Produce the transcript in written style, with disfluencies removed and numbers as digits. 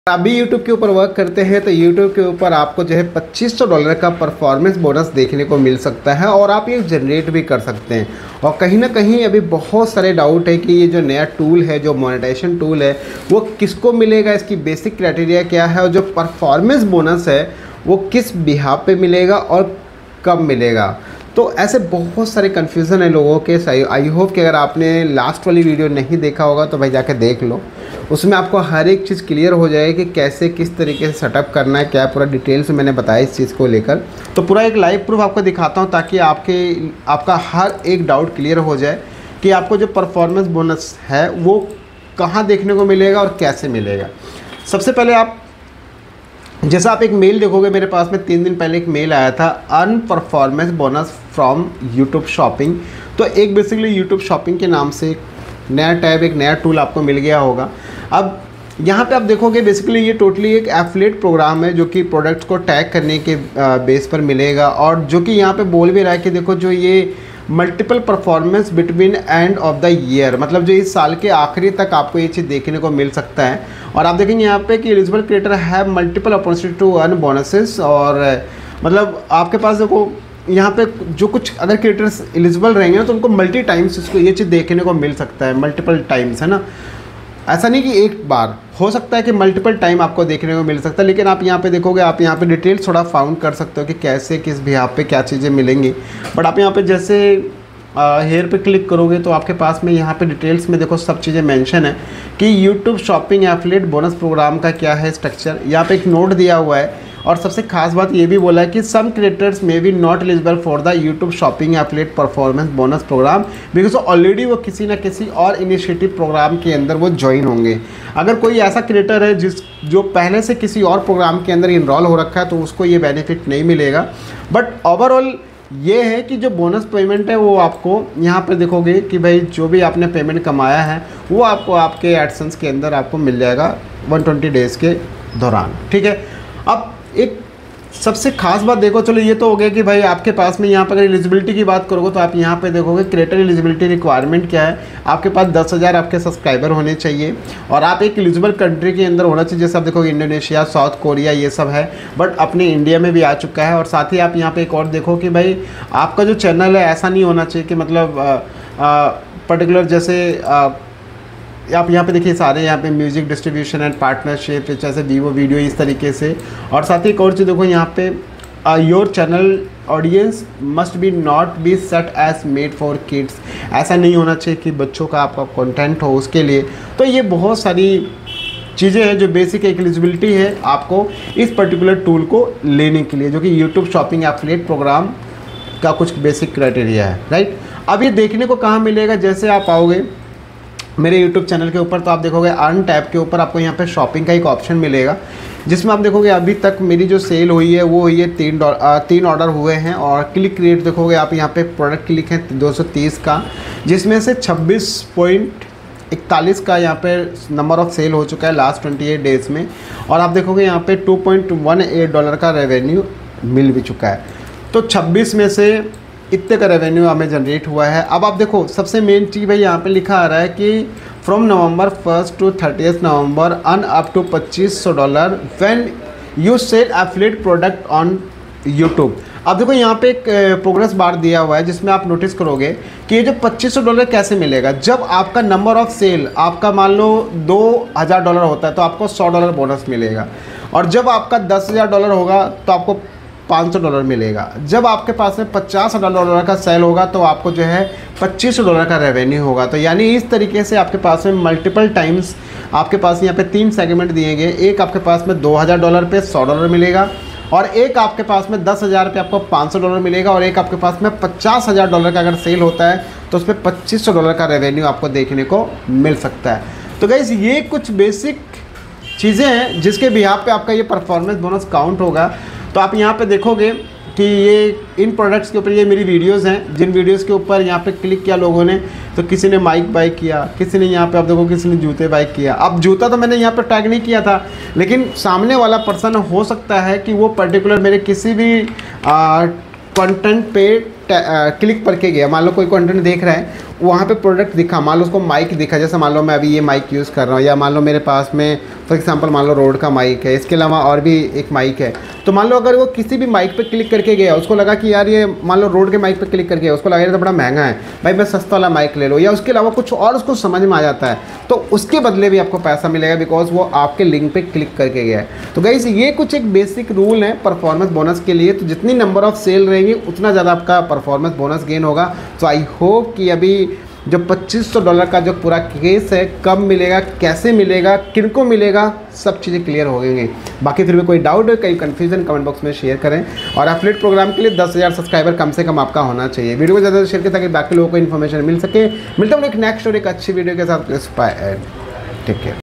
आप भी YouTube के ऊपर वर्क करते हैं तो YouTube के ऊपर आपको जो है $2500 का परफॉर्मेंस बोनस देखने को मिल सकता है और आप ये जनरेट भी कर सकते हैं। और कहीं ना कहीं अभी बहुत सारे डाउट है कि ये जो नया टूल है, जो मोनेटाइजेशन टूल है, वो किसको मिलेगा, इसकी बेसिक क्राइटेरिया क्या है और जो परफॉर्मेंस बोनस है वो किस बिहाफ पे मिलेगा और कब मिलेगा। तो ऐसे बहुत सारे कन्फ्यूज़न है लोगों के। आई होप कि अगर आपने लास्ट वाली वीडियो नहीं देखा होगा तो भाई जाके देख लो, उसमें आपको हर एक चीज़ क्लियर हो जाएगी कि कैसे किस तरीके से सेटअप करना है, क्या पूरा डिटेल से मैंने बताया इस चीज़ को लेकर। तो पूरा एक लाइव प्रूफ आपको दिखाता हूँ ताकि आपका हर एक डाउट क्लियर हो जाए कि आपको जो परफॉर्मेंस बोनस है वो कहाँ देखने को मिलेगा और कैसे मिलेगा। सबसे पहले जैसा आप एक मेल देखोगे, मेरे पास में 3 दिन पहले एक मेल आया था, earn performance bonus from YouTube shopping. तो एक बेसिकली यूट्यूब शॉपिंग के नाम से नया टैब, एक नया टूल आपको मिल गया होगा। अब यहाँ पे आप देखोगे बेसिकली ये टोटली एक एफिलिएट प्रोग्राम है जो कि प्रोडक्ट्स को टैग करने के बेस पर मिलेगा और जो कि यहाँ पे बोल भी रहा है कि देखो जो ये multiple performance between end of the year, मतलब जो इस साल के आखिरी तक आपको ये चीज़ देखने को मिल सकता है। और आप देखेंगे यहाँ पे कि eligible creator have multiple opportunity to earn bonuses. और मतलब आपके पास देखो यहाँ पे जो कुछ अगर क्रिएटर्स एलिजिबल रहेंगे ना तो उनको मल्टी टाइम्स इसको ये चीज़ देखने को मिल सकता है, मल्टीपल टाइम्स, है ना। ऐसा नहीं कि एक बार, हो सकता है कि मल्टीपल टाइम आपको देखने को मिल सकता है। लेकिन आप यहाँ पे देखोगे, आप यहाँ पे डिटेल्स थोड़ा फाउंड कर सकते हो कि कैसे किस बिहाफ पे क्या चीज़ें मिलेंगी। बट आप यहाँ पे जैसे हेयर पे क्लिक करोगे तो आपके पास में यहाँ पे डिटेल्स में देखो सब चीज़ें मेंशन है कि YouTube shopping affiliate bonus program का क्या है स्ट्रक्चर। यहाँ पे एक नोट दिया हुआ है और सबसे खास बात ये भी बोला है कि some creators may be not eligible for the YouTube shopping affiliate performance bonus program because already वो किसी ना किसी और इनिशिएटिव प्रोग्राम के अंदर वो ज्वाइन होंगे। अगर कोई ऐसा क्रिएटर है जो पहले से किसी और प्रोग्राम के अंदर इनरोल हो रखा है तो उसको ये बेनिफिट नहीं मिलेगा। बट ओवरऑल ये है कि जो बोनस पेमेंट है वो आपको यहाँ पर देखोगे कि भाई जो भी आपने पेमेंट कमाया है वो आपको आपके एडसेंस के अंदर आपको मिल जाएगा 120 डेज़ के दौरान, ठीक है। अब एक सबसे खास बात देखो, चलो ये तो हो गया कि भाई आपके पास में यहाँ पर अगर एलिजिबिलिटी की बात करोगे तो आप यहाँ पे देखोगे क्रिएटर एलिजिबिलिटी रिक्वायरमेंट क्या है। आपके पास 10,000 आपके सब्सक्राइबर होने चाहिए और आप एक एलिजिबल कंट्री के अंदर होना चाहिए। जैसे आप देखोगे इंडोनेशिया, साउथ कोरिया, ये सब है, बट अपने इंडिया में भी आ चुका है। और साथ ही आप यहाँ पे एक और देखो कि भाई आपका जो चैनल है ऐसा नहीं होना चाहिए कि मतलब पर्टिकुलर जैसे आप यहाँ पे देखिए सारे यहाँ पे म्यूजिक डिस्ट्रीब्यूशन एंड पार्टनरशिप जैसे वीवो वीडियो इस तरीके से। और साथ ही एक और चीज़ देखो यहाँ पे your channel audience must be not be set as made for kids. ऐसा नहीं होना चाहिए कि बच्चों का आपका कंटेंट हो उसके लिए। तो ये बहुत सारी चीज़ें हैं जो बेसिक एक एलिजिबिलिटी है आपको इस पर्टिकुलर टूल को लेने के लिए, जो कि यूट्यूब शॉपिंग एफिलिएट प्रोग्राम का कुछ बेसिक क्राइटेरिया है, राइट। अब ये देखने को कहाँ मिलेगा, जैसे आप आओगे मेरे YouTube चैनल के ऊपर तो आप देखोगे अर्न टैब के ऊपर आपको यहाँ पे शॉपिंग का एक ऑप्शन मिलेगा जिसमें आप देखोगे अभी तक मेरी जो सेल हुई है वो हुई है 3 ऑर्डर हुए हैं। और क्लिक रेट देखोगे आप यहाँ पे प्रोडक्ट क्लिक है 230 का, जिसमें से 26.41 का यहाँ पे नंबर ऑफ सेल हो चुका है लास्ट 28 डेज़ में। और आप देखोगे यहाँ पे $2.18 का रेवेन्यू मिल भी चुका है। तो 26 में से इतने का रेवेन्यू हमें जनरेट हुआ है। अब आप देखो सबसे मेन चीज़ भाई यहाँ पे लिखा आ रहा है कि from November 1 to 30 November earn up to $2500 when you sell affiliate product on YouTube. अब देखो यहाँ पे एक प्रोग्रेस बार दिया हुआ है जिसमें आप नोटिस करोगे कि ये जो $2500 कैसे मिलेगा। जब आपका नंबर ऑफ सेल आपका मान लो $2000 होता है तो आपको $100 बोनस मिलेगा। और जब आपका $10,000 होगा तो आपको $500 मिलेगा। जब आपके पास में $50,000 का सेल होगा तो आपको जो है $2500 का रेवेन्यू होगा। तो यानी इस तरीके से आपके पास में मल्टीपल टाइम्स आपके पास यहाँ पे 3 सेगमेंट दिए गए। एक आपके पास में $2000 पे $100 मिलेगा और एक आपके पास में 10,000 पे आपको $500 मिलेगा और एक आपके पास में $50,000 का अगर सेल होता है तो उस पर $2500 का रेवेन्यू आपको देखने को मिल सकता है। तो गाइस ये कुछ बेसिक चीज़ें हैं जिसके बिहाफ पे आपका ये परफॉर्मेंस बोनस काउंट होगा। तो आप यहाँ पे देखोगे कि ये इन प्रोडक्ट्स के ऊपर ये मेरी वीडियोस हैं, जिन वीडियोस के ऊपर यहाँ पे क्लिक किया लोगों ने तो किसी ने माइक बाय किया, किसी ने यहाँ पे आप देखो किसी ने जूते बाय किया। अब जूता तो मैंने यहाँ पे टैग नहीं किया था, लेकिन सामने वाला पर्सन हो सकता है कि वो पर्टिकुलर मेरे किसी भी कंटेंट पे क्लिक करके गया, मान लो कोई कंटेंट देख रहा है, वहाँ पे प्रोडक्ट दिखा, मान लो उसको माइक दिखा, जैसे मान लो मैं अभी ये माइक यूज़ कर रहा हूँ, या मान लो मेरे पास में फॉर एग्जांपल मान लो रोड का माइक है, इसके अलावा और भी एक माइक है। तो मान लो अगर वो किसी भी माइक पे क्लिक करके गया, उसको लगा कि यार ये मान लो रोड के माइक पे क्लिक करके गया, उसको लगा ये तो बड़ा महंगा है भाई, मैं सस्ता वाला माइक ले लो, या उसके अलावा कुछ और उसको समझ में आ जाता है, तो उसके बदले भी आपको पैसा मिलेगा, बिकॉज वो आपके लिंक पे क्लिक करके गया है। तो गाइस ये कुछ एक बेसिक रूल है परफॉर्मेंस बोनस के लिए। तो जितनी नंबर ऑफ सेल रहेंगी उतना ज़्यादा आपका परफॉर्मेंस बोनस गेन होगा। तो आई होप कि अभी जो $2500 का जो पूरा केस है, कब मिलेगा, कैसे मिलेगा, किनको मिलेगा, सब चीज़ें क्लियर हो गई। बाकी फिर भी कोई डाउट है, कहीं कन्फ्यूजन, कमेंट बॉक्स में शेयर करें। और एफिलिएट प्रोग्राम के लिए 10,000 सब्सक्राइबर कम से कम आपका होना चाहिए। वीडियो को ज़्यादा शेयर करें ताकि बाकी लोगों को इन्फॉर्मेशन मिल सके। मिलता हूँ एक नेक्स्ट और एक अच्छी वीडियो के साथ। Take care.